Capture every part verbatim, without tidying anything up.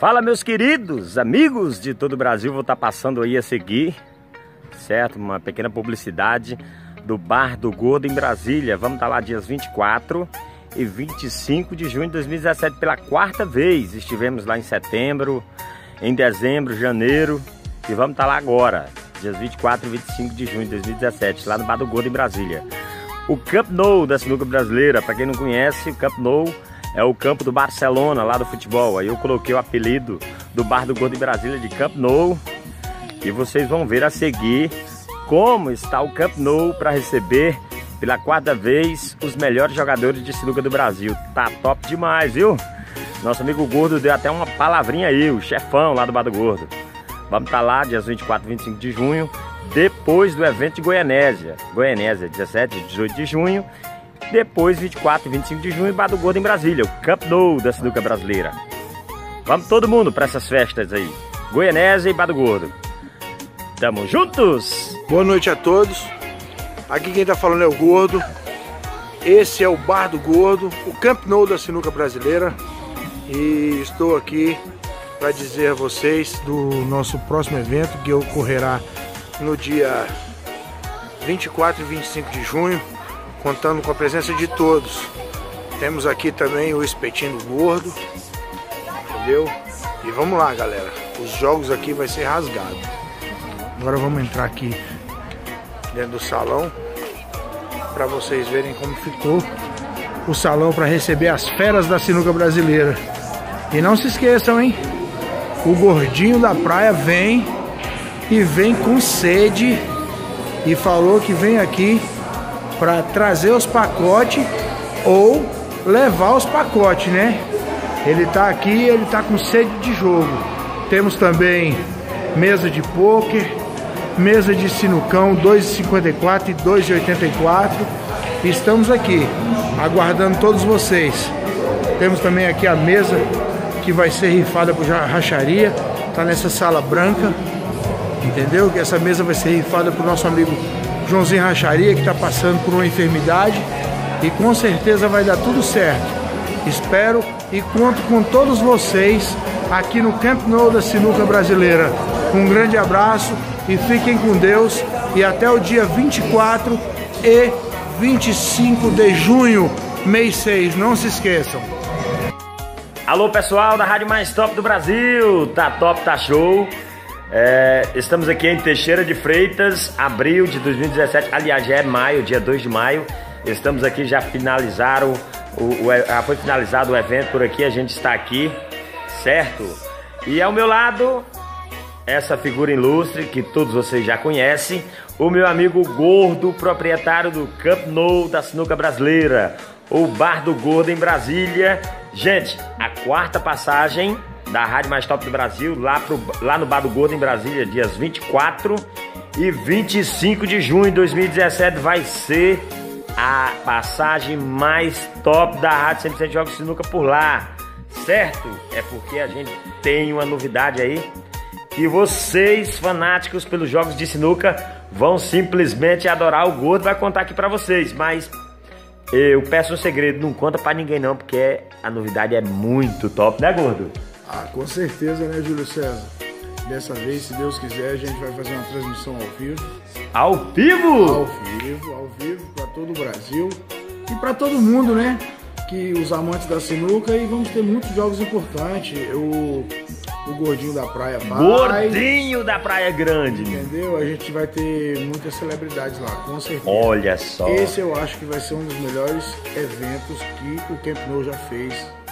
Fala, meus queridos amigos de todo o Brasil, vou estar passando aí a seguir, certo? Uma pequena publicidade do Bar do Gordo em Brasília. Vamos estar lá dias vinte e quatro e vinte e cinco de junho de dois mil e dezessete pela quarta vez. Estivemos lá em setembro, em dezembro, janeiro e vamos estar lá agora, dias vinte e quatro e vinte e cinco de junho de dois mil e dezessete, lá no Bar do Gordo em Brasília. O Camp Nou da sinuca brasileira, para quem não conhece, o Camp Nou é o campo do Barcelona, lá do futebol. Aí eu coloquei o apelido do Bar do Gordo em Brasília de Camp Nou. E vocês vão ver a seguir como está o Camp Nou para receber pela quarta vez os melhores jogadores de sinuca do Brasil. Tá top demais, viu? Nosso amigo Gordo deu até uma palavrinha aí, o chefão lá do Bar do Gordo. Vamos estar lá dias vinte e quatro e vinte e cinco de junho, depois do evento de Goianésia. Goianésia, dezessete e dezoito de junho. Depois, vinte e quatro e vinte e cinco de junho, Bar do Gordo em Brasília, o Camp Nou da sinuca brasileira. Vamos todo mundo para essas festas aí, Goianésia e Bar do Gordo. Tamo juntos! Boa noite a todos. Aqui quem tá falando é o Gordo. Esse é o Bar do Gordo, o Camp Nou da sinuca brasileira. E estou aqui para dizer a vocês do nosso próximo evento, que ocorrerá no dia vinte e quatro e vinte e cinco de junho. Contando com a presença de todos. Temos aqui também o espetinho do Gordo, entendeu? E vamos lá, galera, os jogos aqui vai ser rasgado. Agora vamos entrar aqui dentro do salão para vocês verem como ficou o salão para receber as feras da sinuca brasileira. E não se esqueçam, hein, o gordinho da praia vem e vem com sede e falou que vem aqui para trazer os pacotes ou levar os pacotes, né? Ele tá aqui, ele tá com sede de jogo. Temos também mesa de pôquer, mesa de sinucão dois e cinquenta e quatro e dois e oitenta e quatro. Estamos aqui aguardando todos vocês. Temos também aqui a mesa que vai ser rifada por racharia. Tá nessa sala branca, entendeu? Que essa mesa vai ser rifada pro nosso amigo Joãozinho Racharia, que está passando por uma enfermidade, e com certeza vai dar tudo certo. Espero e conto com todos vocês aqui no Camp Nou da sinuca brasileira. Um grande abraço e fiquem com Deus, e até o dia vinte e quatro e vinte e cinco de junho, mês seis, não se esqueçam. Alô, pessoal da Rádio Mais Top do Brasil, tá top, tá show. É, estamos aqui em Teixeira de Freitas, abril de dois mil e dezessete, aliás já é maio, dia dois de maio. Estamos aqui, já finalizaram, o, o, já foi finalizado o evento por aqui, a gente está aqui, certo? E ao meu lado, essa figura ilustre que todos vocês já conhecem, o meu amigo Gordo, proprietário do Camp Nou da sinuca brasileira, o Bar do Gordo em Brasília. Gente, a quarta passagem da Rádio Mais Top do Brasil, lá, pro, lá no Bar do Gordo em Brasília, dias vinte e quatro e vinte e cinco de junho de dois mil e dezessete, vai ser a passagem mais top da Rádio cem por cento Jogos de Sinuca por lá, certo? É porque a gente tem uma novidade aí, que vocês, fanáticos pelos jogos de sinuca, vão simplesmente adorar. O Gordo vai contar aqui pra vocês, mas eu peço um segredo, não conta pra ninguém não, porque a novidade é muito top, né, Gordo? Ah, com certeza, né, Júlio César? Dessa vez, se Deus quiser, a gente vai fazer uma transmissão ao vivo. Ao vivo? Ao vivo, ao vivo, para todo o Brasil e para todo mundo, né? Que os amantes da sinuca, e vamos ter muitos jogos importantes. O, o Gordinho da Praia vai. Gordinho da Praia Grande. Entendeu? A gente vai ter muitas celebridades lá, com certeza. Olha só. Esse eu acho que vai ser um dos melhores eventos que o Camp Nou já fez.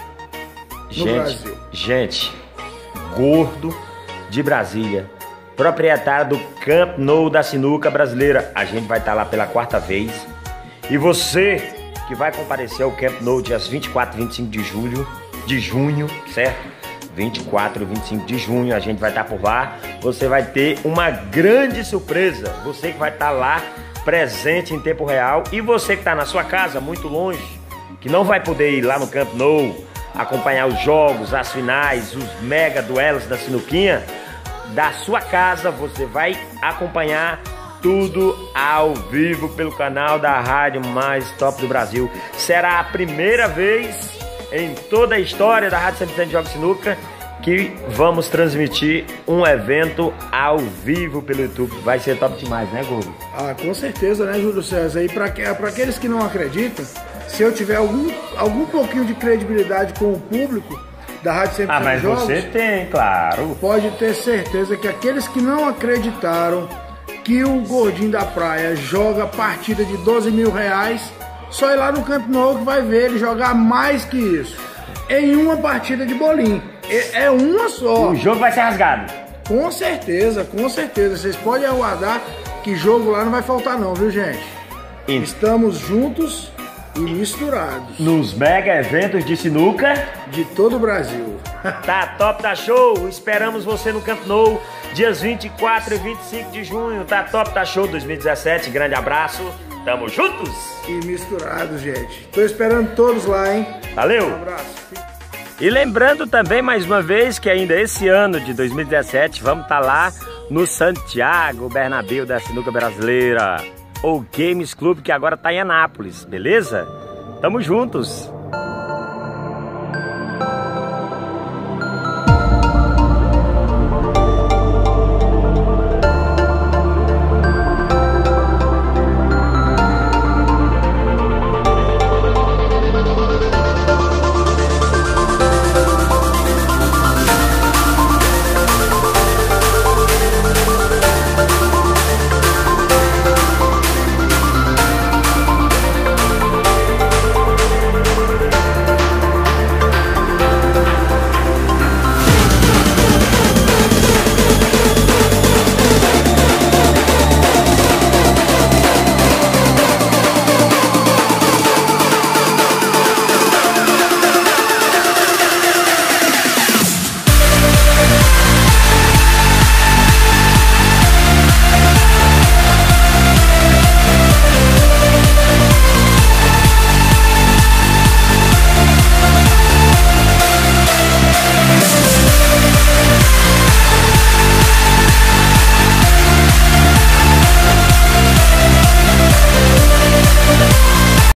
No gente, Brasil. gente, Gordo de Brasília, proprietário do Camp Nou da sinuca brasileira. A gente vai estar lá pela quarta vez. E você que vai comparecer ao Camp Nou dias vinte e quatro e vinte e cinco de julho, de junho, certo? vinte e quatro e vinte e cinco de junho, a gente vai estar por lá. Você vai ter uma grande surpresa. Você que vai estar lá presente em tempo real, e você que está na sua casa, muito longe, que não vai poder ir lá no Camp Nou acompanhar os jogos, as finais, os mega duelos da sinuquinha, da sua casa você vai acompanhar tudo ao vivo pelo canal da Rádio Mais Top do Brasil. Será a primeira vez em toda a história da Rádio cem por cento Jogos de Sinuca que vamos transmitir um evento ao vivo pelo YouTube. Vai ser top demais, né, Gordo? Ah, com certeza, né, Júlio César? E para aqueles que não acreditam, se eu tiver algum, algum pouquinho de credibilidade com o público da Rádio cem por cento Ah, mas Jogos, você tem, claro. Pode ter certeza que aqueles que não acreditaram que o Gordinho da Praia joga partida de doze mil reais, só ir lá no Camp Nou que vai ver ele jogar mais que isso. Em uma partida de bolim. É uma só. O jogo vai ser rasgado. Com certeza, com certeza. Vocês podem aguardar que jogo lá não vai faltar não, viu, gente? E... Estamos juntos e misturados. Nos mega eventos de sinuca de todo o Brasil. Tá top, tá show. Esperamos você no Camp Nou, dias vinte e quatro e vinte e cinco de junho. Tá top, tá show dois mil e dezessete. Grande abraço. Tamo juntos. E misturados, gente. Tô esperando todos lá, hein? Valeu. Um abraço. E lembrando também, mais uma vez, que ainda esse ano de dois mil e dezessete vamos estar lá no Santiago Bernabéu da Sinuca Brasileira, ou Games Club, que agora está em Anápolis, beleza? Tamo juntos!